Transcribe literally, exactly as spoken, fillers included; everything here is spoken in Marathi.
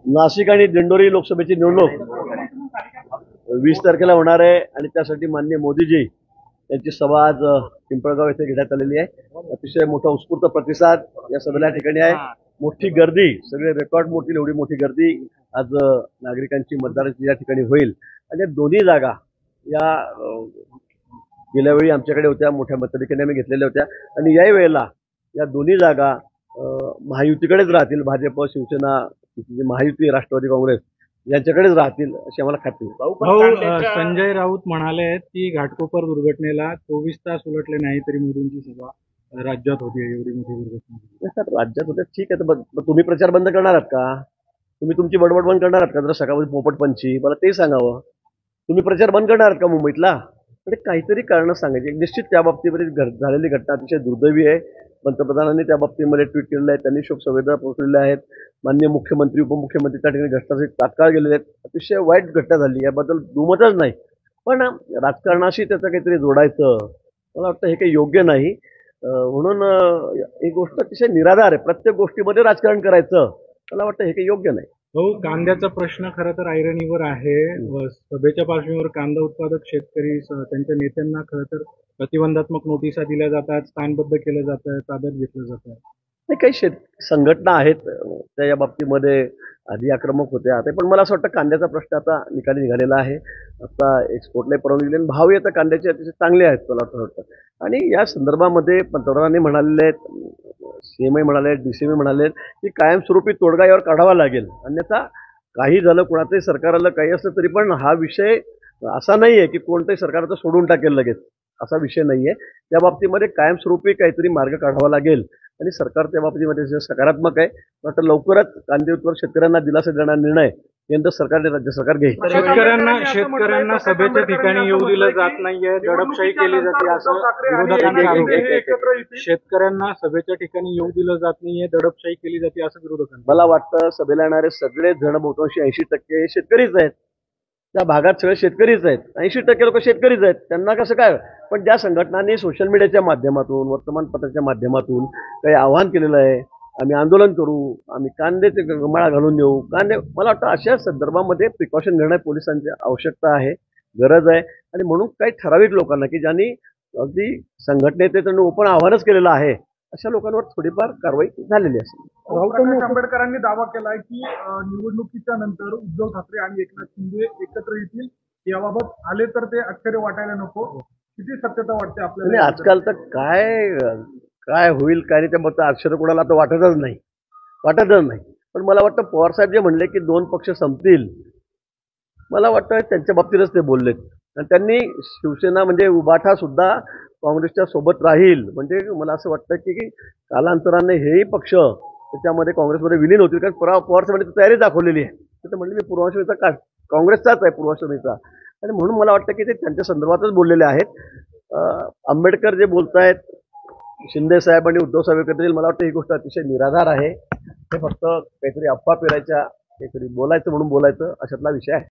नाशिक आणि दिंडोरी लोकसभेची निवडणूक वीस तारखेला होणार आहे आणि त्यासाठी माननीय मोदीजी यांची सभा आज पिंपळगाव येथे घेण्यात आलेली आहे। अतिशय मोठा उत्स्फूर्त प्रतिसाद या सभेला ठिकाणी आहे। मोठी गर्दी, सगळे रेकॉर्ड मोठी एवढी मोठी गर्दी आज नागरिकांची मतदारांची या ठिकाणी होईल आणि दोन्ही जागा या गेल्या वेळी आमच्याकडे होत्या, मोठ्या मताधिक्याने आम्ही घेतलेल्या होत्या आणि याही वेळेला या दोन्ही जागा महायुतीकडेच राहतील। भाजप, शिवसेना, महायुती, राष्ट्रवादी काँग्रेस यांच्याकडेच राहतील अशी आम्हाला खात्री आहे। संजय राऊत म्हणाले की घाटकोपर दुर्घटनेला चोवीस तास उलटले नाही तरी मोदींची सभा राज्यात होती, एवढी मोठी दुर्घटना राज्यात होते। ठीक आहे, तर तुम्ही प्रचार बंद करणार आहात का? तुम्ही तुमची बडबड बंद करणार आहात का? जर सकाळी पोपट पंची मला ते सांगावं, तुम्ही प्रचार बंद करणार आहात का मुंबईतला? म्हणजे काहीतरी कारण सांगायची। निश्चित त्या बाबतीमध्ये झालेली घटना अतिशय दुर्दैवी आहे। पंतप्रधानांनी त्या बाबतीमध्ये ट्विट केलेलं आहे, त्यांनी शोकसंवेदना पोहोचलेल्या आहेत। माननीय मुख्यमंत्री, उपमुख्यमंत्री त्या ठिकाणी घटनास्थळी तात्काळ गेलेले आहेत। अतिशय वाईट घटना झाली, याबद्दल दुमतच नाही, पण राजकारणाशी त्याचं काहीतरी जोडायचं मला वाटतं हे काही योग्य नाही। म्हणून ही गोष्ट अतिशय निराधार आहे। प्रत्येक गोष्टीमध्ये राजकारण करायचं मला वाटतं हे काही योग्य नाही। हो, कांद्याचा प्रश्न खरं तर ऐरणीवर आहे। सभेच्या पार्श्वभूमीवर कांदा उत्पादक शेतकरी त्यांच्या नेत्यांना खरं तर प्रतिबंधात्मक नोटिसा दिल्या जातात, स्थानबद्ध केलं जातं, ताब्यात घेतलं जातं। काही शेत संघटना आहेत त्या या बाबतीमध्ये आधी आक्रमक होत्या, आता पण मला असं वाटतं कांद्याचा प्रश्न आता निकाली निघालेला आहे। आता एक्सपोर्टला परवानगी दिली, भाव आता कांद्याचे अतिशय चांगले आहेत मला असं वाटतं। आणि या संदर्भामध्ये पंतप्रधानांनी म्हणालेले आहेत, सीएमआय म्हणाले, डीसीएमआय म्हणाले की कायमस्वरूपी तोडगा यावर काढावा लागेल, अन्यथा काही झालं, कोणाचंही सरकार आलं, काही असलं तरी पण हा विषय असा नाही आहे की कोणतंही सरकार तर सोडून टाकेल लगेच, असा विषय नाही आहे। त्या बाबतीमध्ये कायमस्वरूपी काहीतरी मार्ग काढावा लागेल आणि सरकार त्या बाबतीमध्ये सकारात्मक आहे। वाटतं लवकरच कांदे उत्पादक शेतकऱ्यांना दिलासा देणारा निर्णय केंद्र सरकारने राज्य सरकार घेईल। शेतकऱ्यांना शेतकऱ्यांना सभेच्या ठिकाणी येऊ दिलं जात नाहीये, दडपशाही केली जाते असं विरोधकांचा आरोप आहे। शेतकऱ्यांना सभेच्या ठिकाणी येऊ दिलं जात नाहीये, दडपशाही केली जाते असं विरोधकांना। मला वाटतं सभेला येणारे सगळे जण बहुतांशी ऐंशी टक्के शेतकरीच आहेत, त्या भागात सगळे शेतकरीच आहेत, ऐंशी टक्के लोक शेतकरीच आहेत, त्यांना कसं काय? पण ज्या संघटनांनी सोशल मीडियाच्या माध्यमातून, वर्तमानपत्राच्या माध्यमातून काही आवाहन केलेलं आहे, आम्ही आंदोलन करू, आम्ही कांद्याचे गमाळा घालून देऊ, कांदे, मला वाटतं अशा संदर्भामध्ये प्रिकॉशन घेणं पोलिसांची आवश्यकता आहे, गरज आहे। आणि म्हणून काही ठराविक लोकांना की ज्यांनी अगदी संघटनेचे त्यांनी ओपन आव्हानच केलेलं आहे, अशा लोकांवर थोडीफार कारवाई झालेली असेल। आंबेडकरांनी दावा केलाय की निवडणुकीच्या नंतर उद्धव ठाकरे आणि एकनाथ शिंदे एकत्र येतील, याबाबत आले तर ते अक्षरे वाटायला नको, किती सत्यता वाटते आपल्याला? आजकाल तर काय काय होईल काय नाही त्याबद्दल अक्षर कोणाला तर वाटतच नाही वाटतच नाही पण मला वाटतं पवारसाहेब जे म्हणले की दोन पक्ष संपतील, मला वाटतं त्यांच्या बाबतीतच ते बोललेत। आणि त्यांनी शिवसेना म्हणजे उबाठा सुद्धा काँग्रेसच्या सोबत राहील, म्हणजे मला असं वाटतं की कालांतराने हेही पक्ष त्याच्यामध्ये काँग्रेसमध्ये विलीन होतील, कारण पवारसाहेबांनी तयारी दाखवलेली आहे। तर म्हणले मी पूर्वाश्रमीचा का काँग्रेसचाच आहे पूर्वाश्रमीचा, आणि म्हणून मला वाटतं की ते त्यांच्या संदर्भातच बोललेले आहेत। आंबेडकर जे बोलतायत, शिंदे साहेब आणि उद्धव साहेब एकत्र येईल, मला वाटतं ही गोष्ट अतिशय निराधार आहे। हे फक्त काहीतरी अफवा पेरायच्या, काहीतरी बोलायचं म्हणून बोलायचं अशातला विषय आहे।